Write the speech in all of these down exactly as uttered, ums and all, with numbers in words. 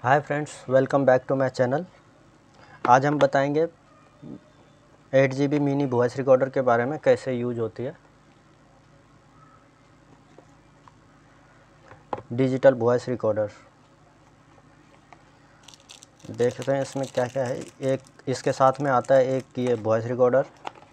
Hi friends, welcome back to my channel. आज हम बताएंगे eight G B mini voice recorder के बारे में, कैसे यूज होती है डिजिटल वॉइस रिकॉर्डर। देख रहे हैं इसमें क्या क्या है। एक इसके साथ में आता है एक ये वॉइस रिकॉर्डर,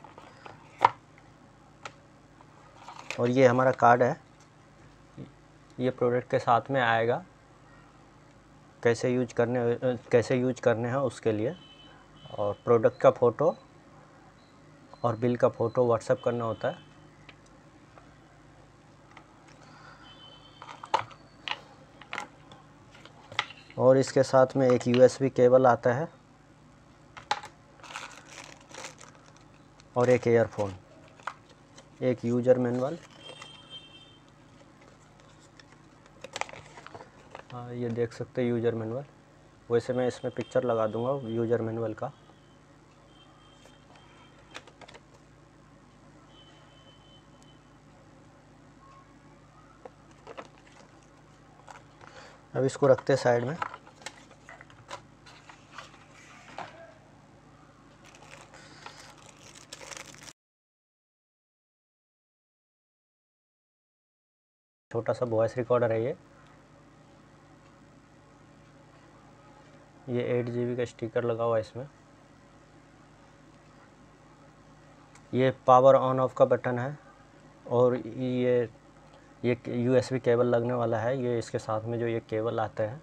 और ये हमारा कार्ड है। ये प्रोडक्ट के साथ में आएगा। कैसे यूज करने कैसे यूज करने हैं उसके लिए, और प्रोडक्ट का फ़ोटो और बिल का फ़ोटो व्हाट्सएप करना होता है। और इसके साथ में एक यू एस बी केबल आता है और एक ईयरफोन, एक यूज़र मैनुअल। हाँ, ये देख सकते हैं यूज़र मैनुअल। वैसे मैं इसमें पिक्चर लगा दूंगा यूज़र मैनुअल का। अब इसको रखते हैं साइड में। छोटा सा वॉइस रिकॉर्डर है ये ये एट जी बी का स्टिकर लगा हुआ है इसमें। ये पावर ऑन ऑफ का बटन है, और ये ये यू एस बी केबल लगने वाला है। ये इसके साथ में जो ये केबल आते हैं,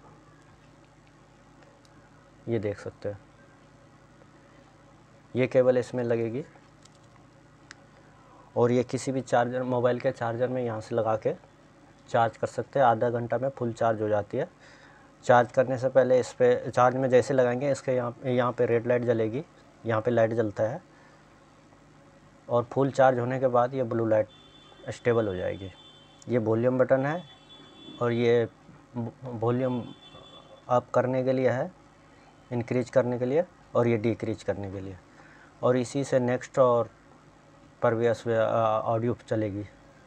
ये देख सकते हैं, ये केबल इसमें लगेगी। और ये किसी भी चार्जर, मोबाइल के चार्जर में यहाँ से लगा के चार्ज कर सकते हैं। आधा घंटा में फुल चार्ज हो जाती है। चार्ज करने से पहले इस पर चार्ज में जैसे लगाएंगे, इसके यहाँ यहाँ पे रेड लाइट जलेगी, यहाँ पे लाइट जलता है। और फुल चार्ज होने के बाद ये ब्लू लाइट स्टेबल हो जाएगी। ये वॉल्यूम बटन है, और ये वॉल्यूम अप करने के लिए है, इंक्रीज करने के लिए, और ये डिक्रीज करने के लिए। और इसी से नेक्स्ट और परवियस ऑडियो चलेगी।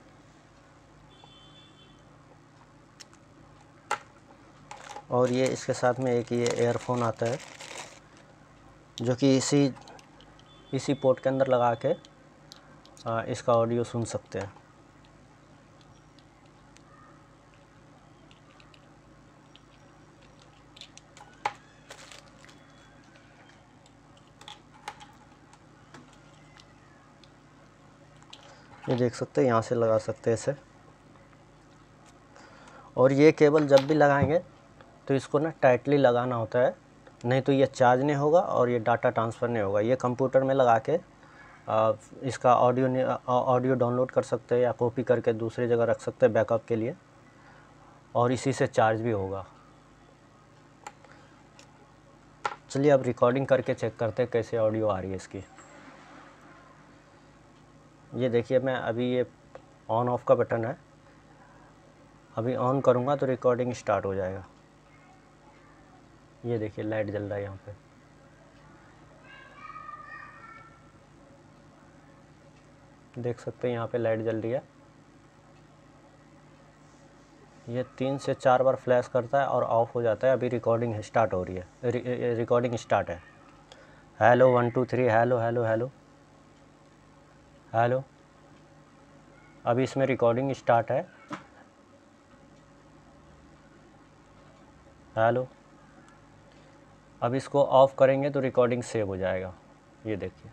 और ये इसके साथ में एक ये एयरफोन आता है, जो कि इसी इसी पोर्ट के अंदर लगा के आ, इसका ऑडियो सुन सकते हैं। ये देख सकते हैं, यहाँ से लगा सकते हैं इसे। और ये केबल जब भी लगाएंगे तो इसको ना टाइटली लगाना होता है, नहीं तो ये चार्ज नहीं होगा और ये डाटा ट्रांसफ़र नहीं होगा। ये कंप्यूटर में लगा के आ, इसका ऑडियो ऑडियो डाउनलोड कर सकते हैं, या कॉपी करके दूसरी जगह रख सकते हैं बैकअप के लिए, और इसी से चार्ज भी होगा। चलिए अब रिकॉर्डिंग करके चेक करते हैं कैसे ऑडियो आ रही है इसकी। ये देखिए, मैं अभी ये ऑन ऑफ का बटन है, अभी ऑन करूँगा तो रिकॉर्डिंग स्टार्ट हो जाएगा। ये देखिए लाइट जल रहा है यहाँ पे। देख सकते हैं यहाँ पे लाइट जल रही है। ये तीन से चार बार फ्लैश करता है और ऑफ हो जाता है। अभी रिकॉर्डिंग स्टार्ट हो रही है, रिकॉर्डिंग स्टार्ट है। Hello one two three, hello hello hello hello. अभी इसमें रिकॉर्डिंग स्टार्ट है। हेलो। अब इसको ऑफ़ करेंगे तो रिकॉर्डिंग सेव हो जाएगा। ये देखिए,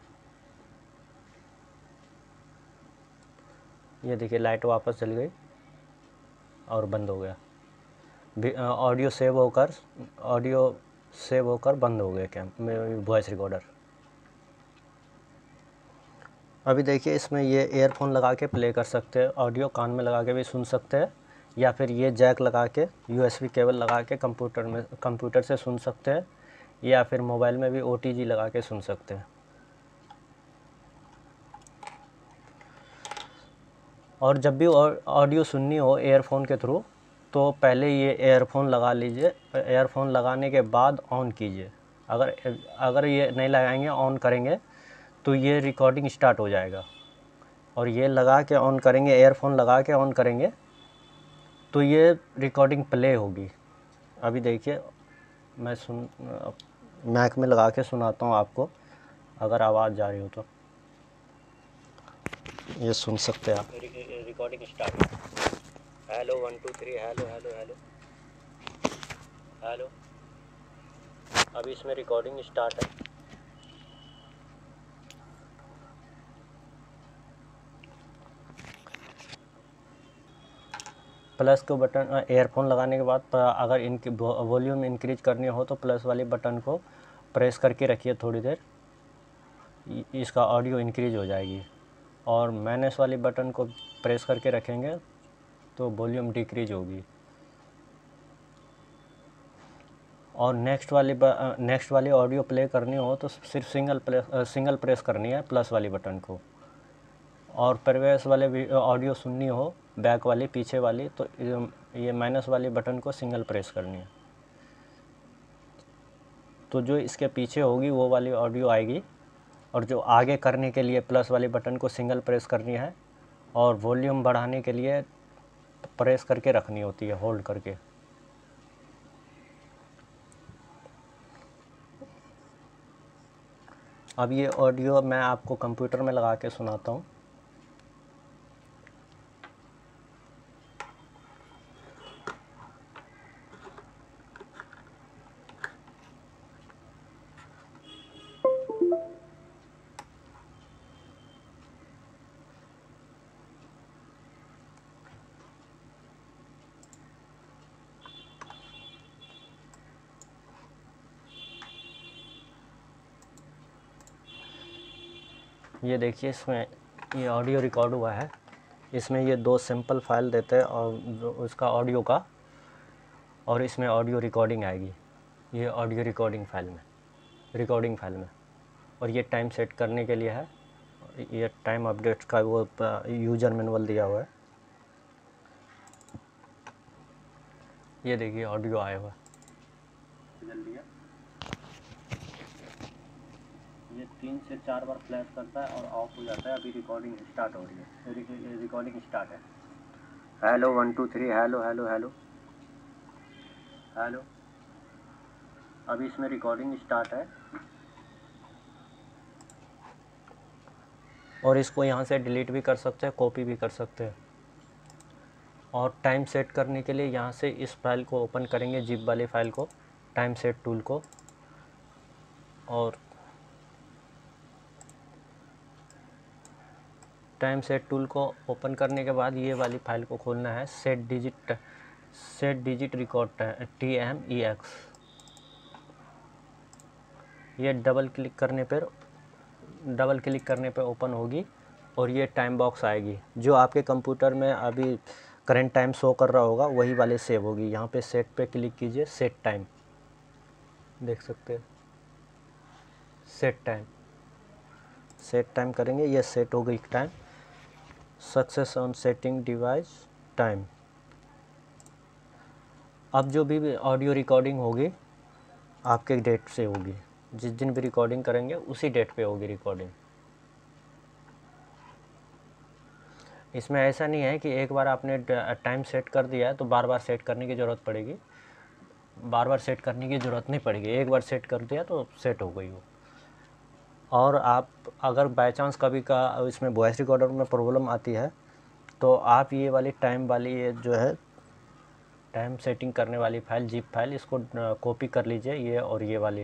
ये देखिए लाइट वापस चली गई और बंद हो गया। ऑडियो सेव होकर ऑडियो सेव होकर बंद हो गया क्या वॉइस रिकॉर्डर। अभी देखिए, इसमें ये ईयरफोन लगा के प्ले कर सकते हैं, ऑडियो कान में लगा के भी सुन सकते हैं, या फिर ये जैक लगा के यू एस बी केबल लगा के कंप्यूटर में कंप्यूटर से सुन सकते हैं, या फिर मोबाइल में भी ओ टी जी लगा के सुन सकते हैं। और जब भी ऑडियो सुननी हो ईयरफोन के थ्रू, तो पहले ये ईयरफोन लगा लीजिए। ईयरफोन लगाने के बाद ऑन कीजिए। अगर अगर ये नहीं लगाएंगे, ऑन करेंगे, तो ये रिकॉर्डिंग स्टार्ट हो जाएगा। और ये लगा के ऑन करेंगे, ईयरफोन लगा के ऑन करेंगे, तो ये रिकॉर्डिंग प्ले होगी। अभी देखिए, मैं सुन मैक में लगा के सुनाता हूँ आपको, अगर आवाज़ जा रही हो तो ये सुन सकते हैं आप। Recording start. Hello one two three, hello hello hello hello. अभी इसमें रिकॉर्डिंग स्टार्ट है। प्लस को बटन एयरफोन लगाने के बाद अगर इनकी वॉल्यूम इंक्रीज करनी हो तो प्लस वाले बटन को प्रेस करके रखिए थोड़ी देर, इसका ऑडियो इंक्रीज हो जाएगी। और माइनस वाले बटन को प्रेस करके रखेंगे तो वॉल्यूम डिक्रीज होगी। और नेक्स्ट वाली नेक्स्ट वाली ऑडियो प्ले करनी हो तो सिर्फ सिंगल प्रेस सिंगल प्रेस करनी है प्लस वाली बटन को। और प्रीवियस वाले ऑडियो सुननी हो बैक वाली पीछे वाली तो ये माइनस वाली बटन को सिंगल प्रेस करनी है। तो जो इसके पीछे होगी वो वाली ऑडियो आएगी, और जो आगे करने के लिए प्लस वाली बटन को सिंगल प्रेस करनी है, और वॉल्यूम बढ़ाने के लिए प्रेस करके रखनी होती है, होल्ड करके। अब ये ऑडियो मैं आपको कंप्यूटर में लगा के सुनाता हूँ। ये देखिए, इसमें ये ऑडियो रिकॉर्ड हुआ है। इसमें ये दो सिंपल फाइल देते हैं और उसका ऑडियो का, और इसमें ऑडियो रिकॉर्डिंग आएगी, ये ऑडियो रिकॉर्डिंग फाइल में रिकॉर्डिंग फाइल में। और ये टाइम सेट करने के लिए है, ये टाइम अपडेट का वो यूजर मैनुअल दिया हुआ है। ये देखिए ऑडियो आया हुआ है, ये तीन से चार बार फ्लैश करता है और ऑफ हो जाता है। अभी रिकॉर्डिंग स्टार्ट हो रही है, रिकॉर्डिंग स्टार्ट है। Hello one two three, hello hello hello hello. अभी इसमें रिकॉर्डिंग स्टार्ट है, और इसको यहाँ से डिलीट भी कर सकते हैं, कॉपी भी कर सकते हैं। और टाइम सेट करने के लिए यहाँ से इस फाइल को ओपन करेंगे, जिप वाली फाइल को, टाइम सेट टूल को। और टाइम सेट टूल को ओपन करने के बाद ये वाली फाइल को खोलना है, set digit set digit record T M E X. ये डबल क्लिक करने पर डबल क्लिक करने पर ओपन होगी, और ये टाइम बॉक्स आएगी जो आपके कंप्यूटर में अभी करंट टाइम शो कर रहा होगा, वही वाले सेव होगी। यहाँ पे सेट पे क्लिक कीजिए, सेट टाइम, देख सकते हैं सेट टाइम। सेट टाइम करेंगे, ये सेट हो गई time. Success on setting device time. अब जो भी ऑडियो रिकॉर्डिंग होगी आपके डेट से होगी, जिस दिन भी रिकॉर्डिंग करेंगे उसी डेट पे होगी रिकॉर्डिंग। इसमें ऐसा नहीं है कि एक बार आपने टाइम सेट कर दिया है तो बार बार सेट करने की ज़रूरत पड़ेगी, बार बार सेट करने की ज़रूरत नहीं पड़ेगी, एक बार सेट कर दिया तो सेट हो गई वो। और आप अगर बाय चांस कभी का इसमें वॉइस रिकॉर्डर में प्रॉब्लम आती है तो आप ये वाली टाइम वाली ये जो है टाइम सेटिंग करने वाली फाइल, जिप फाइल, इसको कॉपी कर लीजिए, ये और ये वाली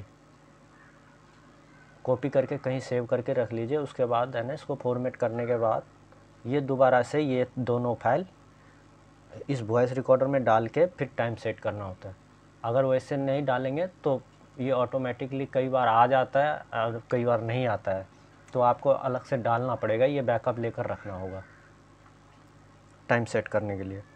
कॉपी करके कहीं सेव करके रख लीजिए। उसके बाद है ना, इसको फॉर्मेट करने के बाद ये दोबारा से ये दोनों फाइल इस वॉइस रिकॉर्डर में डाल के फिर टाइम सेट करना होता है। अगर वैसे नहीं डालेंगे तो ये ऑटोमेटिकली कई बार आ जाता है और कई बार नहीं आता है, तो आपको अलग से डालना पड़ेगा, ये बैकअप लेकर रखना होगा टाइम सेट करने के लिए।